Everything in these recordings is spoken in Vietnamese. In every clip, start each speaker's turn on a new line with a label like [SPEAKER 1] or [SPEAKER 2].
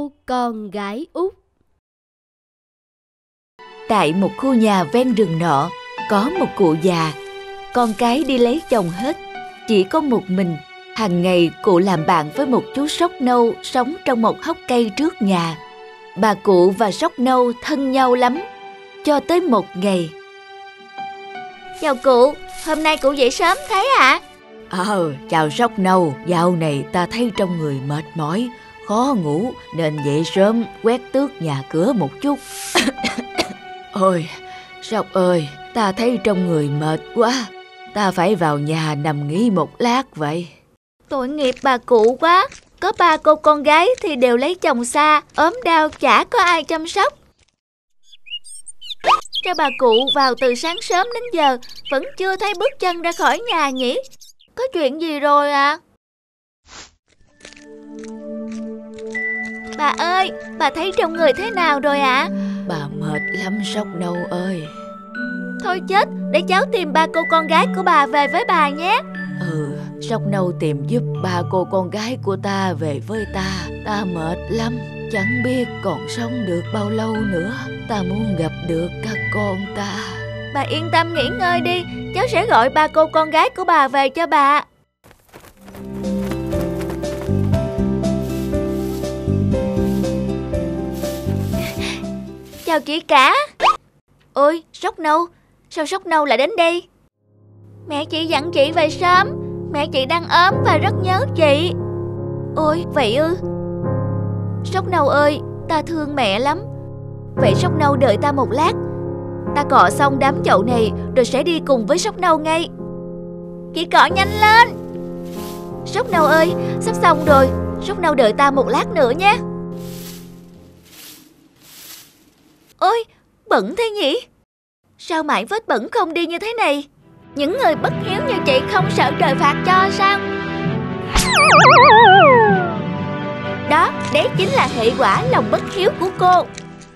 [SPEAKER 1] cô con gái út.
[SPEAKER 2] Tại một khu nhà ven rừng nọ, có một cụ già. Con cái đi lấy chồng hết, chỉ có một mình. Hàng ngày cụ làm bạn với một chú sóc nâu sống trong một hốc cây trước nhà. Bà cụ và sóc nâu thân nhau lắm. Cho tới một ngày.
[SPEAKER 3] Chào cụ, hôm nay cụ dậy sớm thế ạ?
[SPEAKER 2] Chào sóc nâu, dạo này ta thấy trong người mệt mỏi, khó ngủ nên dậy sớm quét tước nhà cửa một chút. Ôi, sóc ơi, ta thấy trong người mệt quá, ta phải vào nhà nằm nghỉ một lát vậy.
[SPEAKER 3] Tội nghiệp bà cụ quá, có 3 cô con gái thì đều lấy chồng xa, ốm đau chả có ai chăm sóc. Cho bà cụ vào từ sáng sớm đến giờ vẫn chưa thấy bước chân ra khỏi nhà nhỉ? Có chuyện gì rồi ạ? Bà ơi, bà thấy trong người thế nào rồi ạ?
[SPEAKER 2] Bà mệt lắm sóc nâu ơi.
[SPEAKER 3] Thôi chết, để cháu tìm 3 cô con gái của bà về với bà nhé.
[SPEAKER 2] Sóc nâu tìm giúp 3 cô con gái của ta về với ta. Ta mệt lắm, chẳng biết còn sống được bao lâu nữa. Ta muốn gặp được các con ta.
[SPEAKER 3] Bà yên tâm nghỉ ngơi đi, cháu sẽ gọi 3 cô con gái của bà về cho bà. Chào chị cả. Ôi, sóc nâu, sao sóc nâu lại đến đây? Mẹ chị dặn chị về sớm, mẹ chị đang ốm và rất nhớ chị. Ôi, vậy ư? Sóc nâu ơi, ta thương mẹ lắm. Vậy sóc nâu đợi ta một lát. Ta cọ xong đám chậu này rồi sẽ đi cùng với sóc nâu ngay. Chị cọ nhanh lên. Sóc nâu ơi, sắp xong rồi, sóc nâu đợi ta một lát nữa nhé. Ôi, bẩn thế nhỉ? Sao mãi vết bẩn không đi như thế này? Những người bất hiếu như chị không sợ trời phạt cho sao? Đó, đấy chính là hệ quả lòng bất hiếu của cô.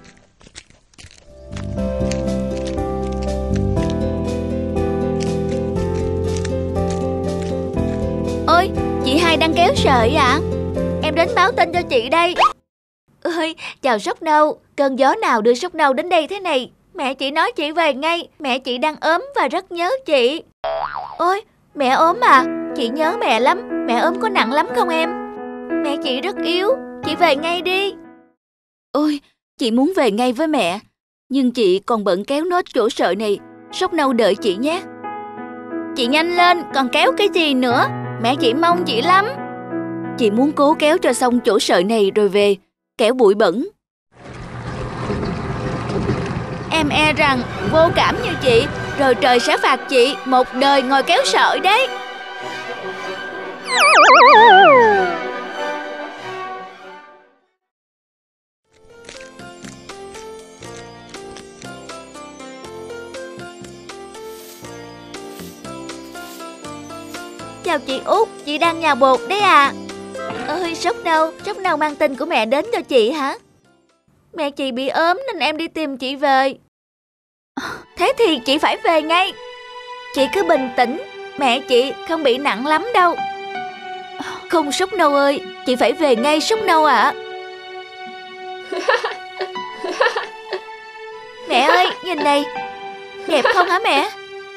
[SPEAKER 3] Ôi, chị hai đang kéo sợi ạ? Em đến báo tin cho chị đây. Ơi, chào sóc nâu, cơn gió nào đưa sóc nâu đến đây thế này? Mẹ chị nói chị về ngay, mẹ chị đang ốm và rất nhớ chị. Ôi, mẹ ốm à? Chị nhớ mẹ lắm, mẹ ốm có nặng lắm không em? Mẹ chị rất yếu, chị về ngay đi.
[SPEAKER 2] Ôi, chị muốn về ngay với mẹ, nhưng chị còn bận kéo nốt chỗ sợi này, sóc nâu đợi chị nhé.
[SPEAKER 3] Chị nhanh lên, còn kéo cái gì nữa? Mẹ chị mong chị lắm.
[SPEAKER 2] Chị muốn cố kéo cho xong chỗ sợi này rồi về, kẻo bụi bẩn.
[SPEAKER 3] Em e rằng vô cảm như chị, rồi trời sẽ phạt chị một đời ngồi kéo sợi đấy. Chào chị Út, chị đang nhào bột đấy à? Ơi, sóc nâu mang tin của mẹ đến cho chị hả? Mẹ chị bị ốm nên em đi tìm chị về. Thế thì chị phải về ngay. Chị cứ bình tĩnh, mẹ chị không bị nặng lắm đâu.
[SPEAKER 2] Không sóc nâu ơi, chị phải về ngay sóc nâu ạ.
[SPEAKER 3] Mẹ ơi, nhìn này, đẹp không hả mẹ?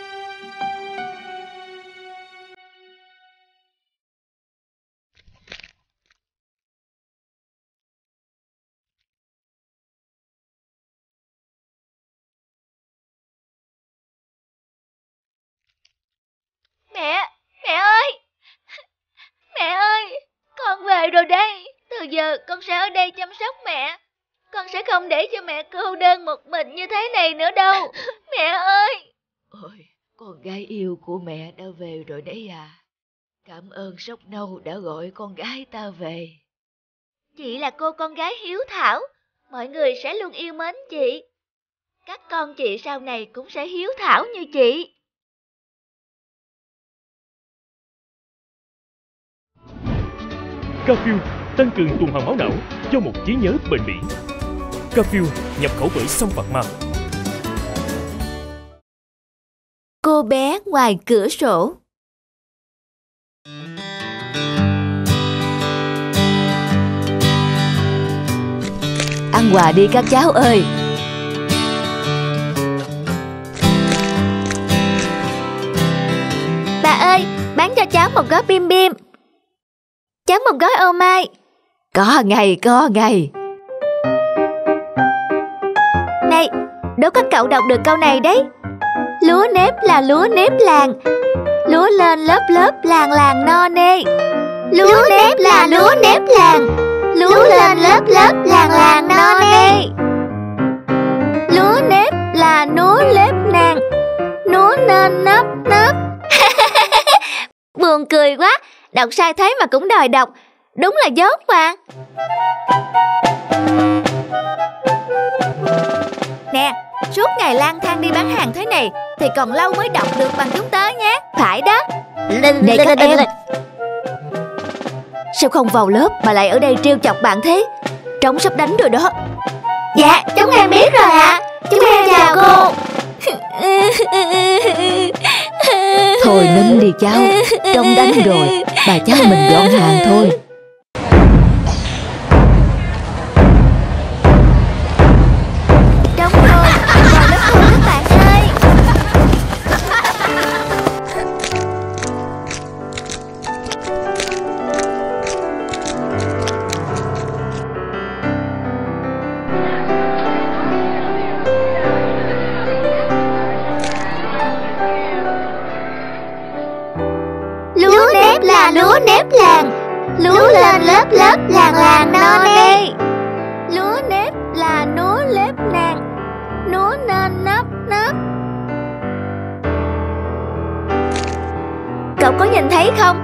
[SPEAKER 3] Mẹ ơi! Mẹ ơi! Con về rồi đây. Từ giờ con sẽ ở đây chăm sóc mẹ. Con sẽ không để cho mẹ cô đơn một mình như thế này nữa đâu. Mẹ ơi!
[SPEAKER 2] Ôi, con gái yêu của mẹ đã về rồi đấy à. Cảm ơn sóc nâu đã gọi con gái ta về.
[SPEAKER 3] Chị là cô con gái hiếu thảo. Mọi người sẽ luôn yêu mến chị. Các con chị sau này cũng sẽ hiếu thảo như chị.
[SPEAKER 4] Cafil tăng cường tuần hoàn máu não cho một trí nhớ bền bỉ. Cafil nhập khẩu bởi Sông Phạc Ma.
[SPEAKER 3] Cô bé ngoài cửa sổ.
[SPEAKER 2] ăn quà đi các cháu ơi.
[SPEAKER 3] Bà ơi, bán cho cháu một gói bim bim. Cháu một gói ô mai.
[SPEAKER 2] Có ngày.
[SPEAKER 3] Này, đố các cậu đọc được câu này đấy. Lúa nếp là lúa nếp làng, lúa lên lớp lớp làng làng no nê. Lúa nếp là lúa nếp làng, lúa lên lớp lớp làng làng no nê. Lúa nếp là núa lép nàng, núa nên nấp nấp. Buồn cười quá, đọc sai thế mà cũng đòi đọc. Đúng là dốt mà. Nè, suốt ngày lang thang đi bán hàng thế này thì còn lâu mới đọc được bằng chúng tớ nhé. Phải đó.
[SPEAKER 2] Này các em, sao không vào lớp mà lại ở đây trêu chọc bạn thế? Trống sắp đánh rồi đó.
[SPEAKER 3] Dạ, chúng em biết rồi ạ. Chúng em chào cô.
[SPEAKER 2] Thôi nín đi cháu, trống đánh rồi, bà cháu mình dọn hàng thôi.
[SPEAKER 3] Đúng rồi, vào lớp thôi các bạn ơi. Lúa nếp là lúa nếp làng, lúa lên lớp lớp làng làng no nê. Lúa nếp là núa lép nàng, núa nên nấp nấp. Cậu có nhìn thấy không?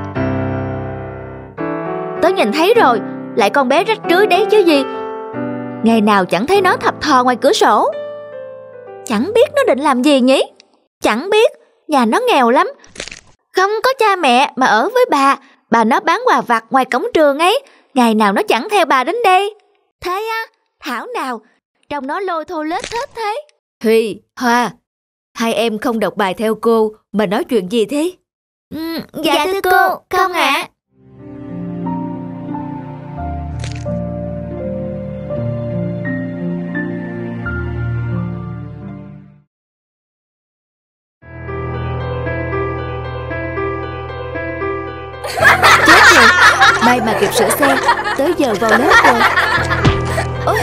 [SPEAKER 3] Tớ nhìn thấy rồi, lại con bé rách rưới đấy chứ gì. Ngày nào chẳng thấy nó thập thò ngoài cửa sổ. Chẳng biết nó định làm gì nhỉ? Chẳng biết, nhà nó nghèo lắm, không có cha mẹ mà ở với bà nó bán quà vặt ngoài cổng trường ấy. Ngày nào nó chẳng theo bà đến đây. Thế á, thảo nào trông nó lôi thôi lết thết thế.
[SPEAKER 2] Huy, Hoa, hai em không đọc bài theo cô mà nói chuyện gì thế?
[SPEAKER 3] Dạ thưa cô, không ạ.
[SPEAKER 2] Chết rồi, may mà kịp sửa xe, tới giờ vào lớp rồi. Ôi.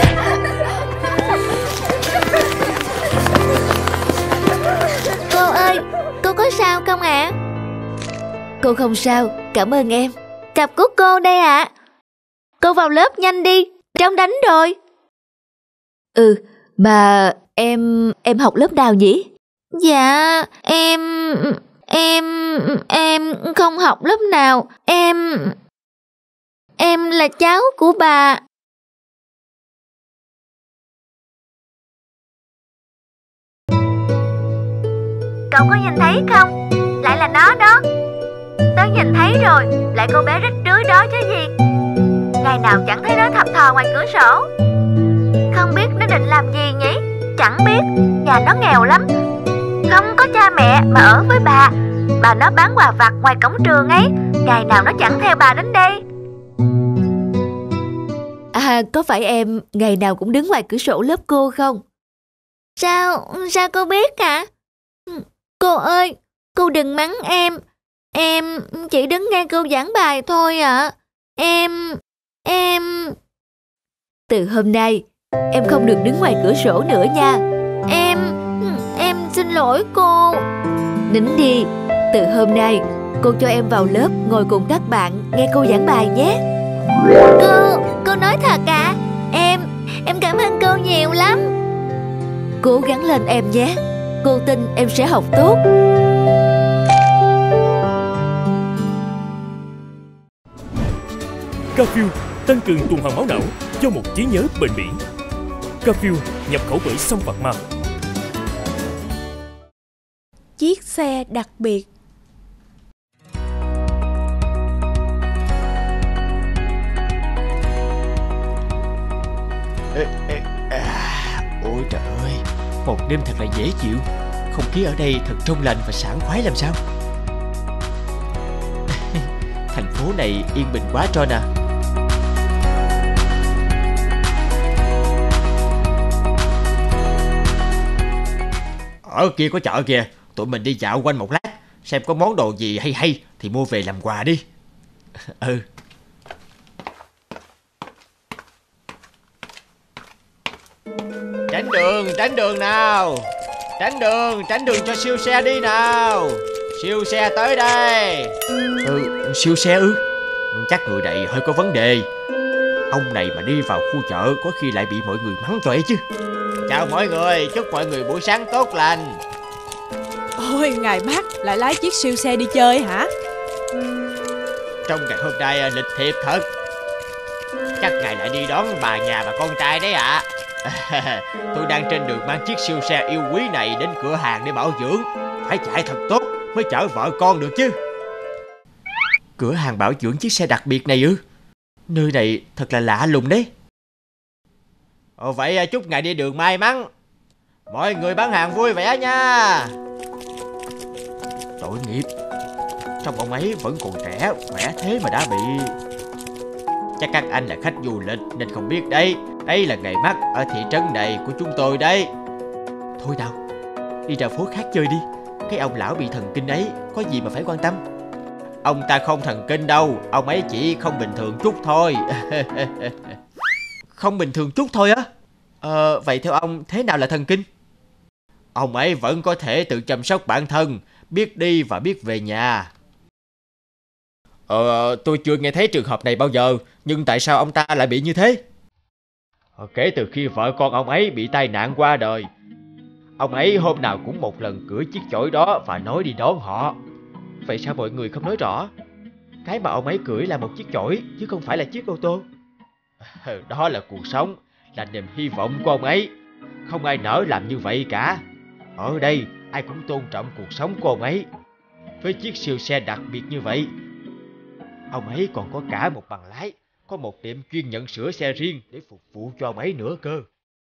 [SPEAKER 3] Cô ơi, cô có sao không ạ?
[SPEAKER 2] Cô không sao, cảm ơn em.
[SPEAKER 3] Cặp của cô đây ạ. Cô vào lớp nhanh đi, trống đánh rồi.
[SPEAKER 2] Mà em học lớp nào nhỉ?
[SPEAKER 3] Dạ, em không học lớp nào. Em là cháu của bà. Cậu có nhìn thấy không? Lại là nó đó. Tớ nhìn thấy rồi, lại cô bé rách rưới đó chứ gì. Ngày nào chẳng thấy nó thập thò ngoài cửa sổ. Không biết nó định làm gì nhỉ? Chẳng biết, nhà nó nghèo lắm, không có cha mẹ mà ở với bà nó bán quà vặt ngoài cổng trường ấy. Ngày nào nó chẳng theo bà đến đây.
[SPEAKER 2] À, có phải em ngày nào cũng đứng ngoài cửa sổ lớp cô không?
[SPEAKER 3] Sao cô biết hả? Cô ơi, cô đừng mắng em. Em chỉ đứng nghe cô giảng bài thôi ạ. Em
[SPEAKER 2] Từ hôm nay em không được đứng ngoài cửa sổ nữa nha.
[SPEAKER 3] Em xin lỗi cô.
[SPEAKER 2] Nín đi, từ hôm nay cô cho em vào lớp ngồi cùng các bạn nghe cô giảng bài nhé.
[SPEAKER 3] Cô nói thật à? Em cảm ơn cô nhiều lắm.
[SPEAKER 2] Cố gắng lên em nhé, cô tin em sẽ học tốt.
[SPEAKER 4] Capsule tăng cường tuần hoàn máu não cho một trí nhớ bền bỉ. Capsule nhập khẩu bởi Sông Phạc Ma.
[SPEAKER 1] Chiếc xe đặc biệt.
[SPEAKER 5] Ôi trời ơi, một đêm thật là dễ chịu. Không khí ở đây thật trong lành và sảng khoái làm sao. Thành phố này yên bình quá John à. Ở kia có chợ kìa, tụi mình đi dạo quanh một lát, xem có món đồ gì hay hay thì mua về làm quà đi. Ừ. Tránh đường nào. Tránh đường cho siêu xe đi nào. Siêu xe tới đây. Siêu xe ư? Chắc người này hơi có vấn đề. Ông này mà đi vào khu chợ có khi lại bị mọi người mắng cho ấy chứ. Chào mọi người, chúc mọi người buổi sáng tốt lành.
[SPEAKER 1] Ôi, ngài bác lại lái chiếc siêu xe đi chơi hả?
[SPEAKER 5] Trong ngày hôm nay lịch thiệp thật. Chắc ngài lại đi đón bà nhà và con trai đấy ạ. Tôi đang trên đường mang chiếc siêu xe yêu quý này đến cửa hàng để bảo dưỡng. Phải chạy thật tốt mới chở vợ con được chứ. Cửa hàng bảo dưỡng chiếc xe đặc biệt này ư? Nơi này thật là lạ lùng đấy. Vậy chúc ngài đi đường may mắn. Mọi người bán hàng vui vẻ nha. Tội nghiệp, trông ông ấy vẫn còn trẻ, khỏe thế mà đã bị. Chắc các anh là khách du lịch nên không biết đấy. Đây là nghề mắt ở thị trấn này của chúng tôi đấy. Thôi nào, đi ra phố khác chơi đi. Cái ông lão bị thần kinh ấy có gì mà phải quan tâm. Ông ta không thần kinh đâu, ông ấy chỉ không bình thường chút thôi. Không bình thường chút thôi á? Vậy theo ông thế nào là thần kinh? Ông ấy vẫn có thể tự chăm sóc bản thân, biết đi và biết về nhà. Tôi chưa nghe thấy trường hợp này bao giờ, nhưng tại sao ông ta lại bị như thế? Kể từ khi vợ con ông ấy bị tai nạn qua đời, ông ấy hôm nào cũng một lần cưỡi chiếc chổi đó và nói đi đón họ. Vậy sao mọi người không nói rõ? Cái mà ông ấy cưỡi là một chiếc chổi chứ không phải là chiếc ô tô. Đó là cuộc sống, là niềm hy vọng của ông ấy. Không ai nỡ làm như vậy cả. Ở đây ai cũng tôn trọng cuộc sống của ông ấy. Với chiếc siêu xe đặc biệt như vậy, ông ấy còn có cả một bằng lái, có một tiệm chuyên nhận sửa xe riêng để phục vụ cho ông ấy nữa cơ.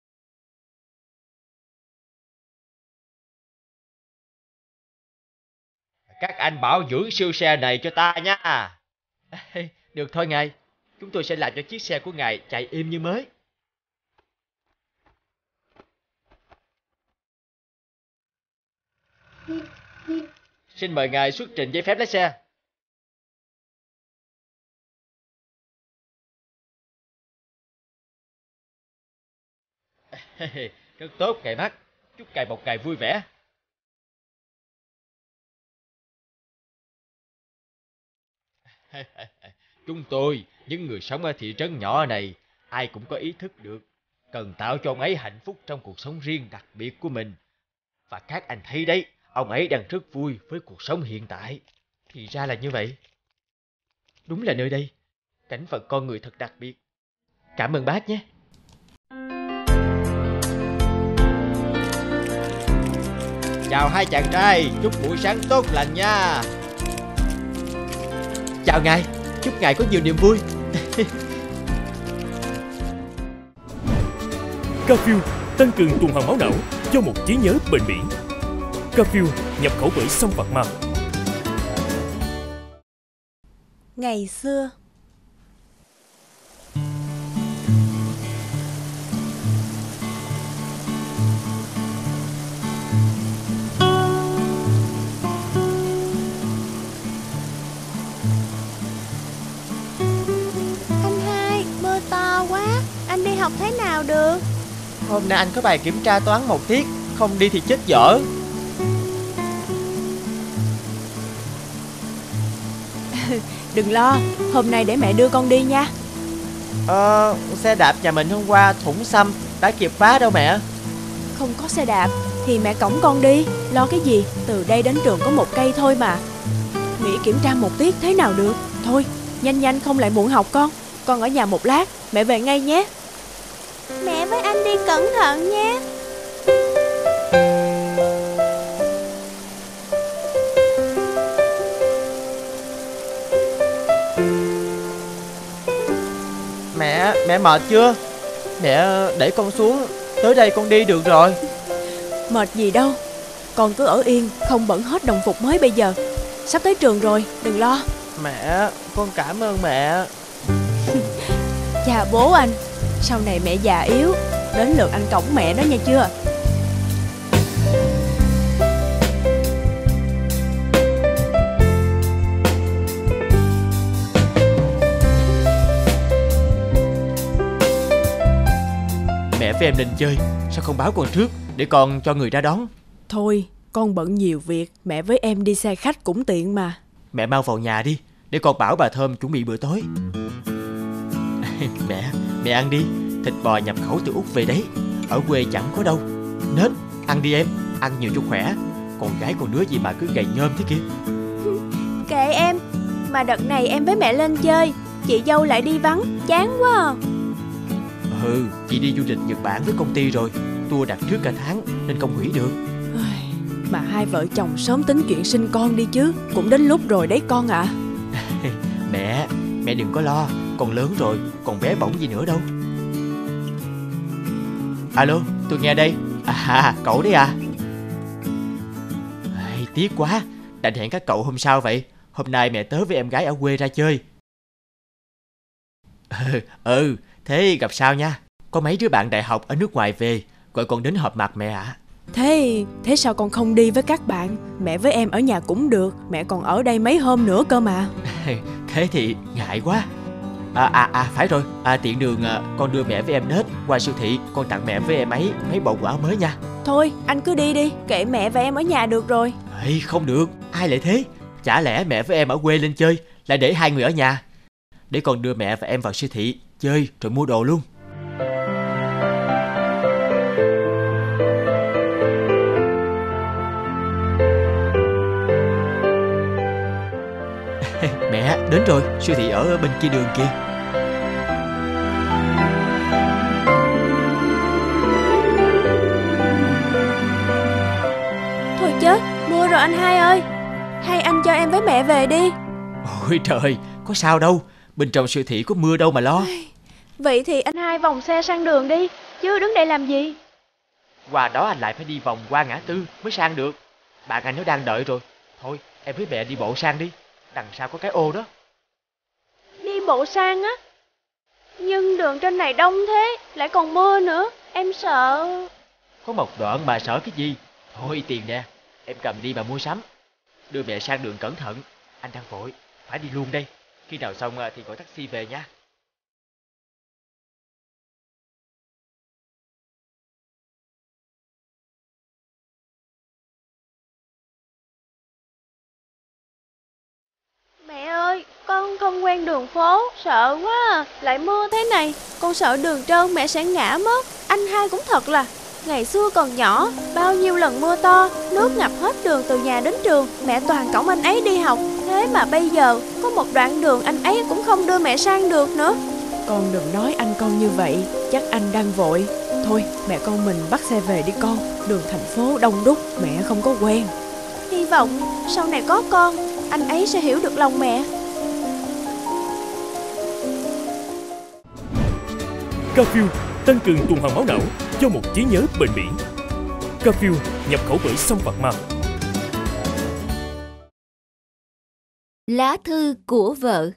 [SPEAKER 5] Các anh bảo dưỡng siêu xe này cho ta nha. Được thôi ngài, chúng tôi sẽ làm cho chiếc xe của ngài chạy êm như mới. Xin mời ngài xuất trình giấy phép lái xe. Rất tốt ngài Mắt, chúc ngài một ngày vui vẻ. Chúng tôi, những người sống ở thị trấn nhỏ này, ai cũng có ý thức được cần tạo cho ông ấy hạnh phúc trong cuộc sống riêng đặc biệt của mình. Và các anh thấy đấy, ông ấy đang rất vui với cuộc sống hiện tại. Thì ra là như vậy. Đúng là nơi đây, cảnh vật con người thật đặc biệt. Cảm ơn bác nhé. Chào hai chàng trai, chúc buổi sáng tốt lành nha. Chào ngài, chúc ngài có nhiều niềm vui.
[SPEAKER 4] Cafil tăng cường tuần hoàn máu não cho một trí nhớ bền bỉ. Cafil nhập khẩu bởi Sông Phạc Ma.
[SPEAKER 1] Ngày xưa.
[SPEAKER 3] Anh hai, mưa to quá, anh đi học thế nào được?
[SPEAKER 5] Hôm nay anh có bài kiểm tra toán một tiết, không đi thì chết dở.
[SPEAKER 1] Đừng lo, hôm nay để mẹ đưa con đi nha.
[SPEAKER 5] Xe đạp nhà mình hôm qua thủng xăm, đã kịp vá đâu mẹ.
[SPEAKER 1] Không có xe đạp thì mẹ cõng con đi. Lo cái gì, từ đây đến trường có 1 cây thôi mà. Nghỉ kiểm tra 1 tiết thế nào được. Thôi, nhanh nhanh không lại muộn học con. Con ở nhà 1 lát, mẹ về ngay nhé.
[SPEAKER 3] Mẹ với anh đi cẩn thận nhé.
[SPEAKER 5] Mẹ mệt chưa? Mẹ để con xuống, tới đây con đi được rồi.
[SPEAKER 1] Mệt gì đâu, con cứ ở yên, không bận hết đồng phục mới bây giờ. Sắp tới trường rồi, đừng lo.
[SPEAKER 5] Mẹ, con cảm ơn mẹ.
[SPEAKER 1] Chà bố anh, sau này mẹ già yếu, đến lượt anh cõng mẹ đó nha chưa.
[SPEAKER 5] mẹ với em lên chơi, sao không báo con trước để con cho người ra đón?
[SPEAKER 1] Thôi, con bận nhiều việc, mẹ với em đi xe khách cũng tiện mà.
[SPEAKER 5] Mẹ mau vào nhà đi, để con bảo bà Thơm chuẩn bị bữa tối. Mẹ ăn đi, thịt bò nhập khẩu từ Úc về đấy, ở quê chẳng có đâu. Nết, ăn đi em, ăn nhiều cho khỏe. Con gái con đứa gì mà cứ gầy nhôm thế kia.
[SPEAKER 1] Kệ em, mà đợt này em với mẹ lên chơi, chị dâu lại đi vắng, chán quá à.
[SPEAKER 5] Chị đi du lịch Nhật Bản với công ty rồi, tour đặt trước cả tháng nên không hủy được.
[SPEAKER 1] Mà hai vợ chồng sớm tính chuyện sinh con đi chứ, cũng đến lúc rồi đấy con ạ.
[SPEAKER 5] Mẹ đừng có lo, con lớn rồi, còn bé bỏng gì nữa đâu. Alo, tôi nghe đây. Cậu đấy à? Tiếc quá, đành hẹn các cậu hôm sau vậy. Hôm nay mẹ tớ với em gái ở quê ra chơi. Thế gặp sau nha. Có mấy đứa bạn đại học ở nước ngoài về, gọi con đến họp mặt mẹ ạ.
[SPEAKER 1] Thế sao con không đi với các bạn? Mẹ với em ở nhà cũng được, mẹ còn ở đây mấy hôm nữa cơ mà.
[SPEAKER 5] Thế thì ngại quá. Phải rồi, tiện đường con đưa mẹ với em Nết qua siêu thị, con tặng mẹ với em ấy mấy bộ quần áo mới nha.
[SPEAKER 1] Thôi, anh cứ đi, kệ mẹ và em ở nhà được rồi.
[SPEAKER 5] Không được, ai lại thế? Chả lẽ mẹ với em ở quê lên chơi, lại để hai người ở nhà? Để con đưa mẹ và em vào siêu thị, chơi rồi mua đồ luôn. Mẹ, đến rồi, siêu thị ở bên kia đường kia.
[SPEAKER 1] Thôi chết, mưa rồi anh hai ơi. Hay anh cho em với mẹ về đi.
[SPEAKER 5] Ôi trời, có sao đâu, bên trong siêu thị có mưa đâu mà lo.
[SPEAKER 1] Vậy thì anh hai vòng xe sang đường đi, chứ đứng đây làm gì?
[SPEAKER 5] Qua đó anh lại phải đi vòng qua ngã tư mới sang được. Bạn anh nó đang đợi rồi. Thôi, em với mẹ đi bộ sang đi, đằng sau có cái ô đó.
[SPEAKER 1] Đi bộ sang á? Nhưng đường trên này đông thế, lại còn mưa nữa, em sợ.
[SPEAKER 5] Có một đoạn mà sợ cái gì? Thôi tiền nè, em cầm đi mà mua sắm. Đưa mẹ sang đường cẩn thận, anh đang vội, phải đi luôn đây. Khi nào xong thì gọi taxi về nha.
[SPEAKER 1] Mẹ ơi, con không quen đường phố, sợ quá à. Lại mưa thế này, con sợ đường trơn mẹ sẽ ngã mất. Anh hai cũng thật là, ngày xưa còn nhỏ, bao nhiêu lần mưa to, nước ngập hết đường từ nhà đến trường, mẹ toàn cõng anh ấy đi học. Thế mà bây giờ, có một đoạn đường anh ấy cũng không đưa mẹ sang được nữa. Con đừng nói anh con như vậy, chắc anh đang vội. Thôi, mẹ con mình bắt xe về đi con, đường thành phố đông đúc, mẹ không có quen. Hy vọng sau này có con, anh ấy sẽ hiểu được lòng mẹ.
[SPEAKER 4] Cafil tăng cường tuần hoàn máu não cho một trí nhớ bền bỉ. Cafil nhập khẩu bởi Sông Phạc Ma.
[SPEAKER 2] Lá thư của vợ.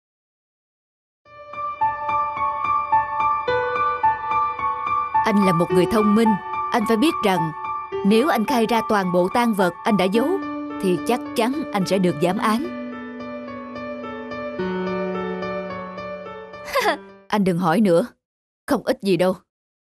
[SPEAKER 2] Anh là một người thông minh, anh phải biết rằng nếu anh khai ra toàn bộ tang vật anh đã giấu thì chắc chắn anh sẽ được giảm án. Anh đừng hỏi nữa, không ít gì đâu.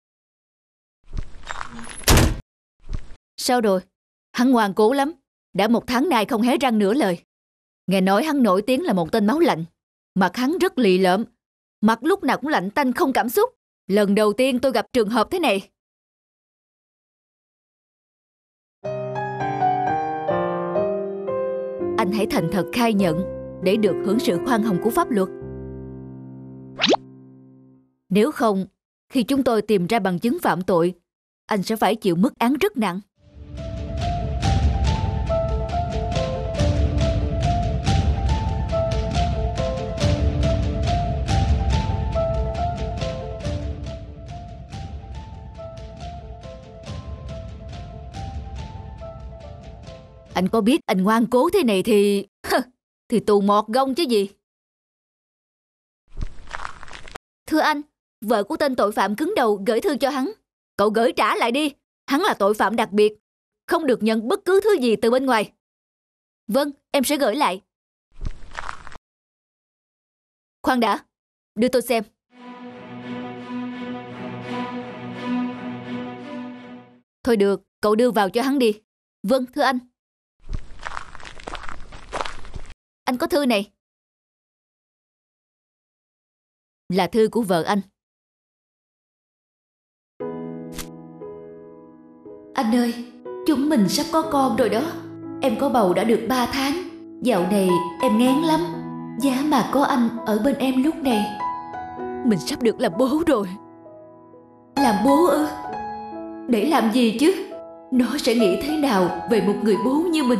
[SPEAKER 2] Sao rồi? Hắn ngoan cố lắm, đã 1 tháng nay không hé răng nửa lời. Nghe nói hắn nổi tiếng là một tên máu lạnh. Mặt hắn rất lì lợm, mặt lúc nào cũng lạnh tanh không cảm xúc. Lần đầu tiên tôi gặp trường hợp thế này. Anh hãy thành thật khai nhận để được hưởng sự khoan hồng của pháp luật. Nếu không, khi chúng tôi tìm ra bằng chứng phạm tội, anh sẽ phải chịu mức án rất nặng. Anh có biết anh ngoan cố thế này thì tù mọt gông chứ gì. Thưa anh, vợ của tên tội phạm cứng đầu gửi thư cho hắn. Cậu gửi trả lại đi. Hắn là tội phạm đặc biệt, không được nhận bất cứ thứ gì từ bên ngoài. Vâng, em sẽ gửi lại. Khoan đã, đưa tôi xem. Thôi được, cậu đưa vào cho hắn đi. Vâng, thưa anh. Anh có thư này. Là thư của vợ anh. Anh ơi, chúng mình sắp có con rồi đó. Em có bầu đã được 3 tháng. Dạo này em ngán lắm. Giá mà có anh ở bên em lúc này. Mình sắp được làm bố rồi. Làm bố ư? Để làm gì chứ? Nó sẽ nghĩ thế nào về một người bố như mình?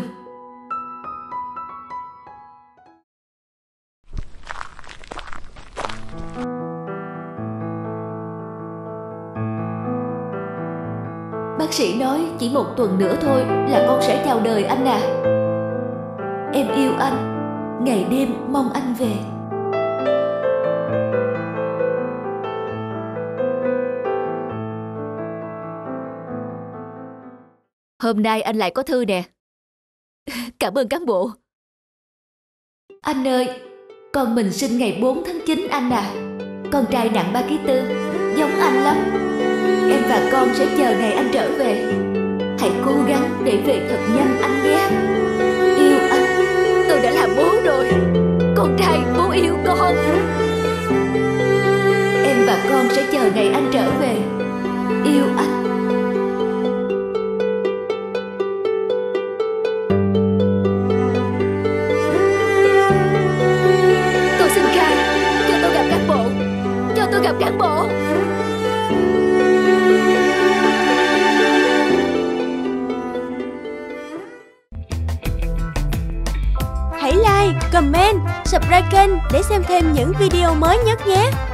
[SPEAKER 2] Bác sĩ nói chỉ 1 tuần nữa thôi là con sẽ chào đời anh à. Em yêu anh, ngày đêm mong anh về. Hôm nay anh lại có thư nè. Cảm ơn cán bộ. Anh ơi, con mình sinh ngày 4 tháng 9 anh à. Con trai nặng 3,4 kg, giống anh lắm. Em và con sẽ chờ ngày anh trở về. Hãy cố gắng để về thật nhanh anh nhé. Yêu anh. Tôi đã làm bố rồi. Con trai bố yêu con. Em và con sẽ chờ ngày anh trở về. Yêu anh. Tôi xin khai. Cho tôi gặp cán bộ. Cho tôi gặp cán bộ.
[SPEAKER 1] Hãy like, comment, subscribe kênh để xem thêm những video mới nhất nhé.